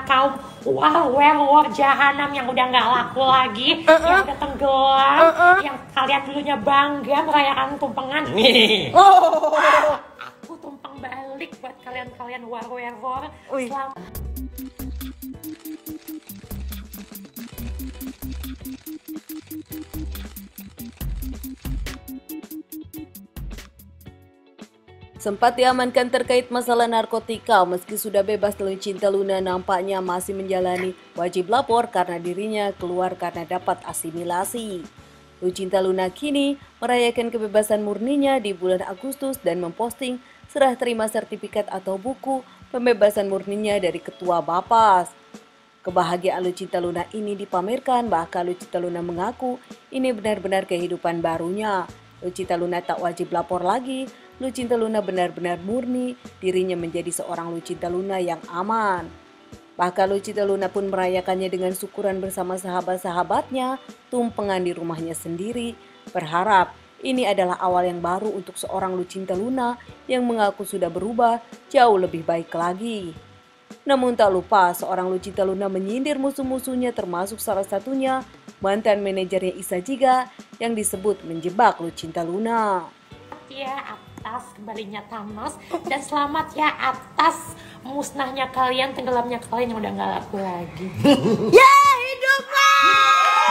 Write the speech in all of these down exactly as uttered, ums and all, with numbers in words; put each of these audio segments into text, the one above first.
kaum war-werewolf jahanam yang udah nggak laku lagi, uh -uh. yang udah tenggelam, uh -uh. yang kalian dulunya bangga merayakan tumpengan. Oh. Aku tumpeng balik buat kalian-kalian war-werewolf. Selamat. Sempat diamankan terkait masalah narkotika, meski sudah bebas, Lucinta Luna nampaknya masih menjalani wajib lapor karena dirinya keluar karena dapat asimilasi. Lucinta Luna kini merayakan kebebasan murninya di bulan Agustus dan memposting serah terima sertifikat atau buku pembebasan murninya dari Ketua Bapas. Kebahagiaan Lucinta Luna ini dipamerkan, bahkan Lucinta Luna mengaku ini benar-benar kehidupan barunya. Lucinta Luna tak wajib lapor lagi. Lucinta Luna benar-benar murni, dirinya menjadi seorang Lucinta Luna yang aman. Bahkan Lucinta Luna pun merayakannya dengan syukuran bersama sahabat-sahabatnya, tumpengan di rumahnya sendiri. Berharap ini adalah awal yang baru untuk seorang Lucinta Luna yang mengaku sudah berubah jauh lebih baik lagi. Namun tak lupa seorang Lucinta Luna menyindir musuh-musuhnya, termasuk salah satunya mantan manajernya Isa Jiga yang disebut menjebak Lucinta Luna. Ya, atas kembalinya Thanos, dan selamat ya atas musnahnya kalian, tenggelamnya kalian yang udah nggak laku lagi. Ya, hiduplah!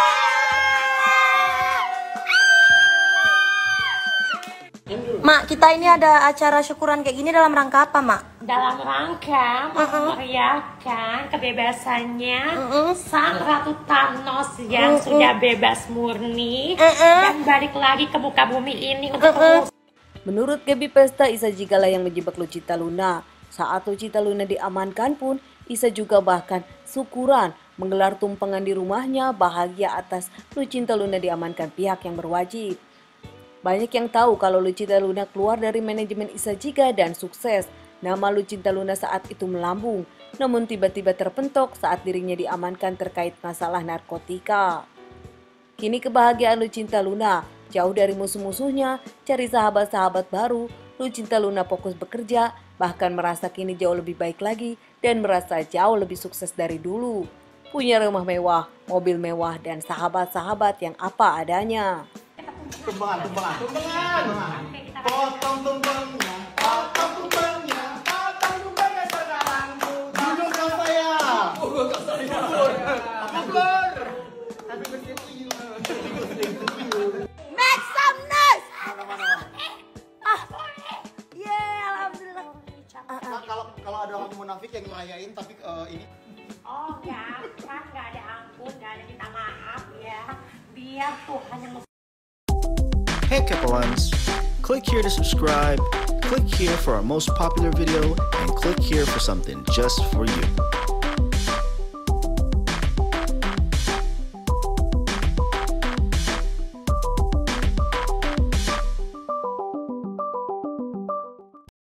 Mak, kita ini ada acara syukuran kayak gini dalam rangka apa, Mak? Dalam rangka memeriahkan kebebasannya uh -uh. sang Ratu Thanos yang uh -uh. sudah bebas murni uh -uh. dan balik lagi ke muka bumi ini untuk uh -uh. Menurut Gaby Pesta, Isa Jiga lah yang menjebak Lucinta Luna. Saat Lucinta Luna diamankan pun, Isa juga bahkan syukuran menggelar tumpengan di rumahnya, bahagia atas Lucinta Luna diamankan pihak yang berwajib. Banyak yang tahu kalau Lucinta Luna keluar dari manajemen Isa Jiga dan sukses. Nama Lucinta Luna saat itu melambung, namun tiba-tiba terpentok saat dirinya diamankan terkait masalah narkotika. Kini kebahagiaan Lucinta Luna jauh dari musuh-musuhnya, cari sahabat-sahabat baru. Lucinta Luna fokus bekerja, bahkan merasa kini jauh lebih baik lagi dan merasa jauh lebih sukses dari dulu. Punya rumah mewah, mobil mewah, dan sahabat-sahabat yang apa adanya. Tumpengan, tumpengan, tumpengan, potong tumpengnya, potong tumpengnya, potong tumpengnya sekarang. Duduk kau saya. Duduk kau saya. Kabur. Happy birthday to you. Happy birthday to you. Make some noise. Ah, yeah, alhamdulillah. Kalau kalau ada orang munafik yang ngerayain tapi ini. Oh ya, kan nggak ada ampun, nggak ada minta maaf ya. Biar Tuhan yang. Hey Kepalans, click here to subscribe, click here for our most popular video, and click here for something just for you.